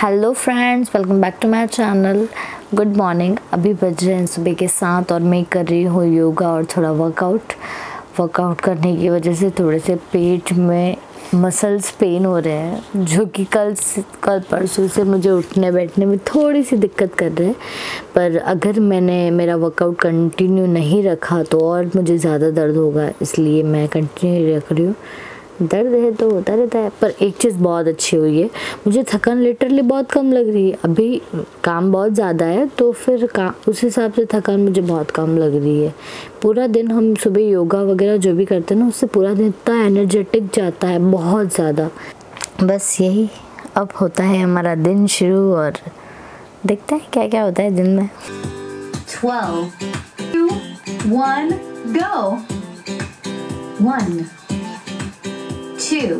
Hello friends, welcome back to my channel. Good morning. अभी बज रहे हैं सुबह के 7 और मैं कर रही हूँ योगा और थोड़ा वर्कआउट करने की वजह से थोड़े से पेट में मसल्स पेन हो रहे हैं, जो कि कल परसों से मुझे उठने बैठने में थोड़ी सी दिक्कत कर रहे हैं। पर अगर मैंने मेरा वर्कआउट कंटिन्यू नहीं रखा तो और मुझे ज़्यादा दर्द होगा, इसलिए मैं कंटिन्यू रख रही हूँ। दर्द है तो होता रहता है, पर एक चीज़ बहुत अच्छी हुई है, मुझे थकान लिटरली बहुत कम लग रही है। अभी काम बहुत ज़्यादा है तो फिर उस हिसाब से थकान मुझे बहुत कम लग रही है। पूरा दिन हम सुबह योगा वगैरह जो भी करते हैं ना, उससे पूरा दिन इतना एनर्जेटिक जाता है, बहुत ज़्यादा। बस यही अब होता है हमारा दिन शुरू और देखते हैं क्या क्या होता है दिन में। 12, 2, 1, go. 1, 2,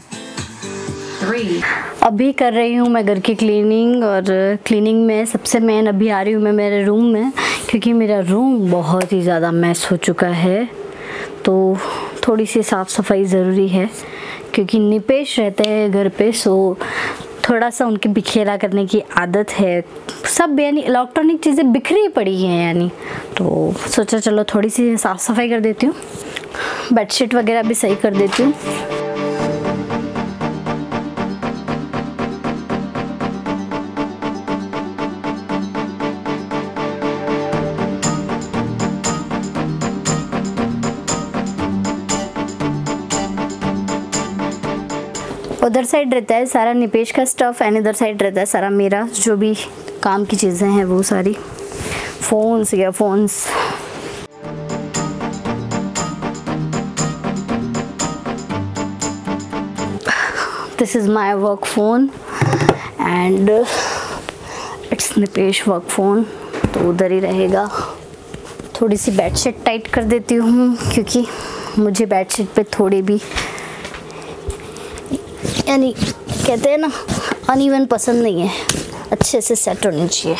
3. अभी कर रही हूँ मैं घर की क्लीनिंग, और क्लीनिंग में सबसे मेन अभी आ रही हूँ मैं मेरे रूम में, क्योंकि मेरा रूम बहुत ही ज़्यादा मैस हो चुका है। तो थोड़ी सी साफ़ सफाई ज़रूरी है, क्योंकि निपेश रहते हैं घर पे, सो थोड़ा सा उनकी बिखेरा करने की आदत है। सब यानी इलेक्ट्रॉनिक चीज़ें बिखरी पड़ी हैं यानी, तो सोचा चलो थोड़ी सी साफ़ सफाई कर देती हूँ, बेडशीट वगैरह भी सही कर देती हूँ। उधर साइड रहता है सारा निपेश का स्टफ़ एंड इधर साइड रहता है सारा मेरा जो भी काम की चीज़ें हैं, वो सारी phones. This is my work phone and it's Nipesh work phone, तो उधर ही रहेगा। थोड़ी सी बेडशीट टाइट कर देती हूँ, क्योंकि मुझे बेडशीट पे थोड़ी भी यानी कहते हैं ना अनइवन पसंद नहीं है, अच्छे से सेट होनी चाहिए।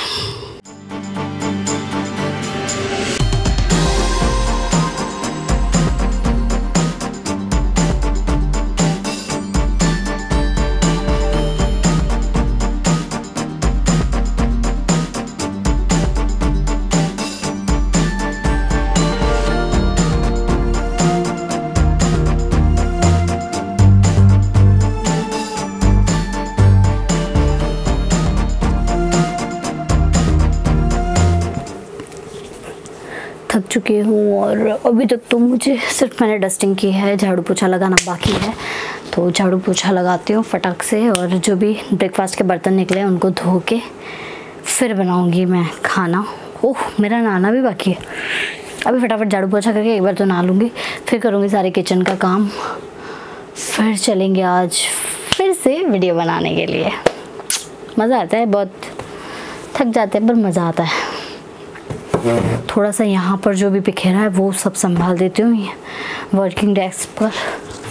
थक चुकी हूँ और अभी तक तो मुझे सिर्फ मैंने डस्टिंग की है, झाड़ू पोछा लगाना बाकी है। तो झाड़ू पोछा लगाती हूँ फटाक से, और जो भी ब्रेकफास्ट के बर्तन निकले उनको धो के फिर बनाऊँगी मैं खाना। ओह, मेरा नहाना भी बाकी है। अभी फटाफट झाड़ू पोछा करके एक बार तो नहा लूँगी, फिर करूँगी सारे किचन का काम, फिर चलेंगे आज फिर से वीडियो बनाने के लिए। मज़ा आता है, बहुत थक जाते हैं पर मज़ा आता है। थोड़ा सा यहाँ पर जो भी बिखेरा है वो सब संभाल देती हूँ वर्किंग डेस्क पर।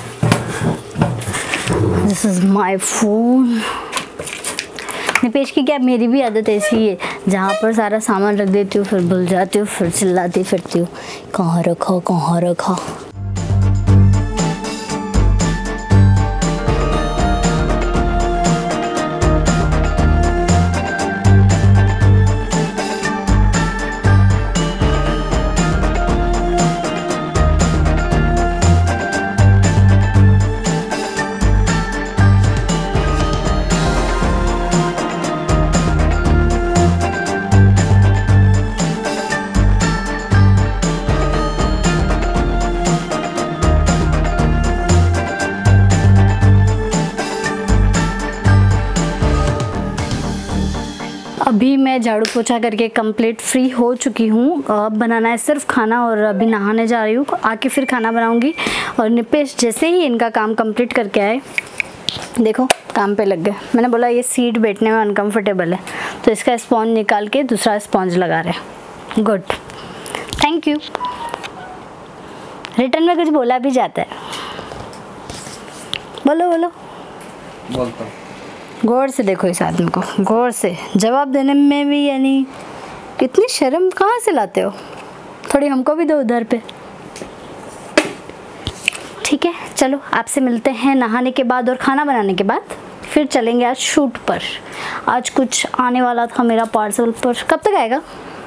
This is my phone. Nipesh की क्या, मेरी भी आदत ऐसी है, जहाँ पर सारा सामान रख देती हूँ फिर भूल जाती हूँ, फिर चिल्लाती फिरती हूँ कहाँ रखा। अभी मैं झाड़ू पोछा करके कंप्लीट फ्री हो चुकी हूँ। अब बनाना है सिर्फ खाना, और अभी नहाने जा रही हूँ, आके फिर खाना बनाऊँगी। और निपेश जैसे ही इनका काम कंप्लीट करके आए, देखो काम पे लग गए। मैंने बोला ये सीट बैठने में अनकंफर्टेबल है, तो इसका स्पॉन्ज निकाल के दूसरा स्पॉन्ज लगा रहे। Good, thank you. रिटर्न में कुछ बोला भी जाता है, बोलो बोलता हूँ। गौर से देखो इस आदमी को, गौर से जवाब देने में भी यानी इतनी शर्म कहाँ से लाते हो? थोड़ी हमको भी दो उधर पे। ठीक है, चलो आपसे मिलते हैं नहाने के बाद और खाना बनाने के बाद। फिर फिर चलेंगे आज शूट पर। आज कुछ आने वाला था मेरा पार्सल, पर कब तक आएगा।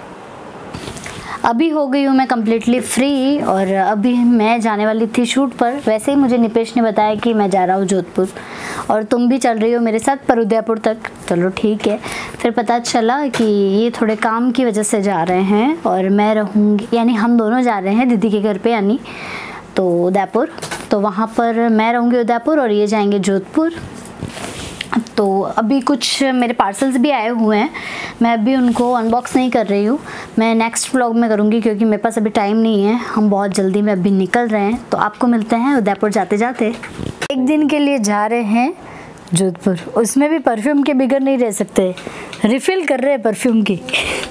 अभी हो गई हूँ मैं कम्प्लीटली फ्री और अभी मैं जाने वाली थी शूट पर। वैसे ही मुझे निपेश ने बताया कि मैं जा रहा हूँ जोधपुर और तुम भी चल रही हो मेरे साथ पर उदयपुर तक। चलो ठीक है। फिर पता चला कि ये थोड़े काम की वजह से जा रहे हैं और मैं रहूँगी, यानी हम दोनों जा रहे हैं दीदी के घर पे, यानी तो उदयपुर। तो वहाँ पर मैं रहूँगी उदयपुर और ये जाएंगे जोधपुर। तो अभी कुछ मेरे पार्सल्स भी आए हुए हैं, मैं अभी उनको अनबॉक्स नहीं कर रही हूँ, मैं नेक्स्ट व्लॉग में करूँगी क्योंकि मेरे पास अभी टाइम नहीं है। हम बहुत जल्दी में अभी निकल रहे हैं, तो आपको मिलते हैं उदयपुर जाते जाते। एक दिन के लिए जा रहे हैं जोधपुर, उसमें भी परफ्यूम के बिगड़ नहीं रह सकते, रिफ़िल कर रहे हैं परफ्यूम की।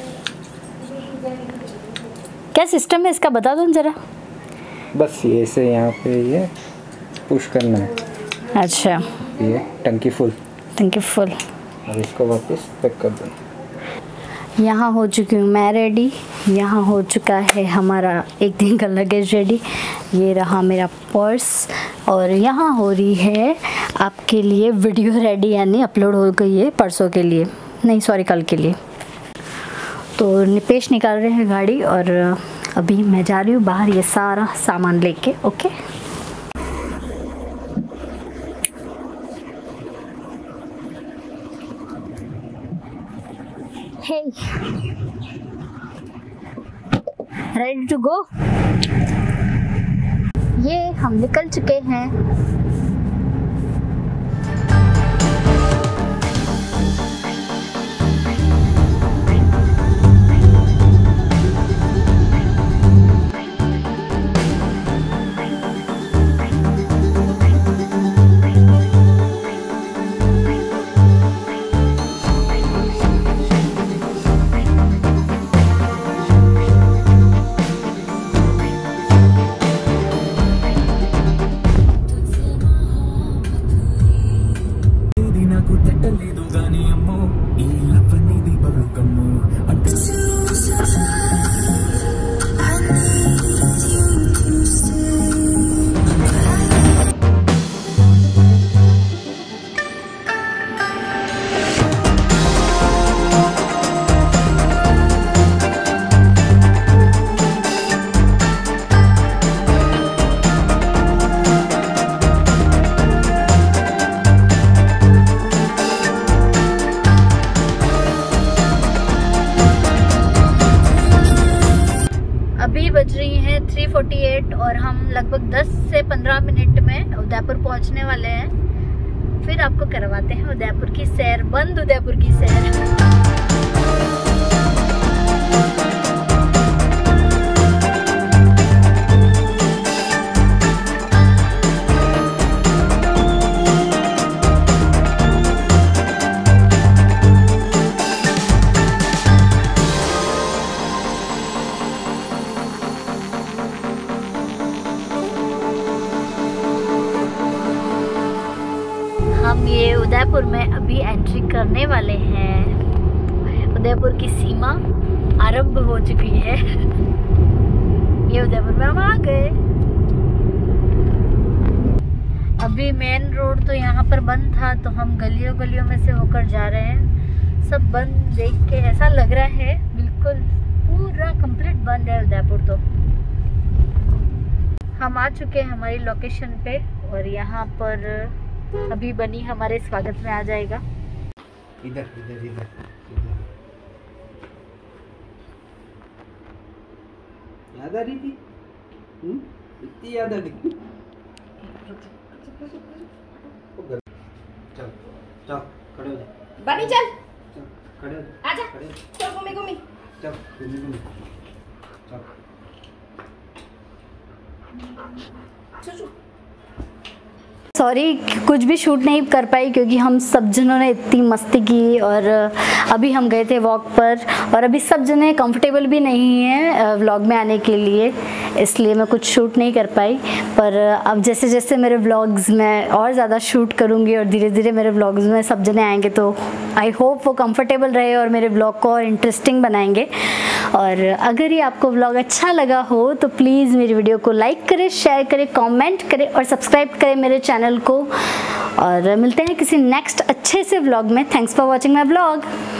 क्या सिस्टम है इसका बता दो ज़रा। बस ये से यहाँ पे ये पुश करना है। अच्छा, ये टंकी फुल। Thank you full. और इसको वापस पैक कर दो। यहाँ हो चुकी हूँ मैं रेडी, यहाँ हो चुका है हमारा एक दिन का लगेज रेडी। ये रहा मेरा पर्स और यहाँ हो रही है आपके लिए वीडियो रेडी, यानी अपलोड हो गई है परसों के लिए, नहीं सॉरी कल के लिए। तो निपेश निकाल रहे हैं गाड़ी और अभी मैं जा रही हूँ बाहर ये सारा सामान लेके। Okay Hey, ready to go? ये हम निकल चुके हैं। बज रही हैं 3:48 और हम लगभग 10 से 15 मिनट में उदयपुर पहुंचने वाले हैं। फिर आपको करवाते हैं उदयपुर की सैर, बंद उदयपुर की सैर। हम ये उदयपुर में अभी एंट्री करने वाले हैं। उदयपुर की सीमा आरंभ हो चुकी है। ये उदयपुर में हम आ गए। अभी मेन रोड तो यहाँ पर बंद था, तो हम गलियों गलियों में से होकर जा रहे हैं। सब बंद देख के ऐसा लग रहा है बिल्कुल पूरा कंप्लीट बंद है उदयपुर। तो हम आ चुके हैं हमारी लोकेशन पे और यहाँ पर अभी बनी हमारे स्वागत में आ जाएगा। इधर इधर इधर याद आ रही थी? इतनी याद आ रही। चल चल खड़े हो जा। बनी चल खड़े हो जा। आजा चल घूमी घूमी चल घूमी घूमी चल। सॉरी कुछ भी शूट नहीं कर पाई क्योंकि हम सब जनों ने इतनी मस्ती की और अभी हम गए थे वॉक पर और अभी सब जने कंफर्टेबल भी नहीं हैं व्लॉग में आने के लिए, इसलिए मैं कुछ शूट नहीं कर पाई। पर अब जैसे जैसे मेरे व्लॉग्स में और ज़्यादा शूट करूँगी और धीरे धीरे मेरे व्लॉग्स में सब जने आएंगे तो आई होप वो कंफर्टेबल रहे और मेरे व्लॉग को और इंटरेस्टिंग बनाएंगे। और अगर ये आपको व्लॉग अच्छा लगा हो तो प्लीज़ मेरी वीडियो को लाइक करें, शेयर करें, कमेंट करें और सब्सक्राइब करें मेरे चैनल को। और मिलते हैं किसी नेक्स्ट अच्छे से व्लॉग में। Thanks for watching my vlog.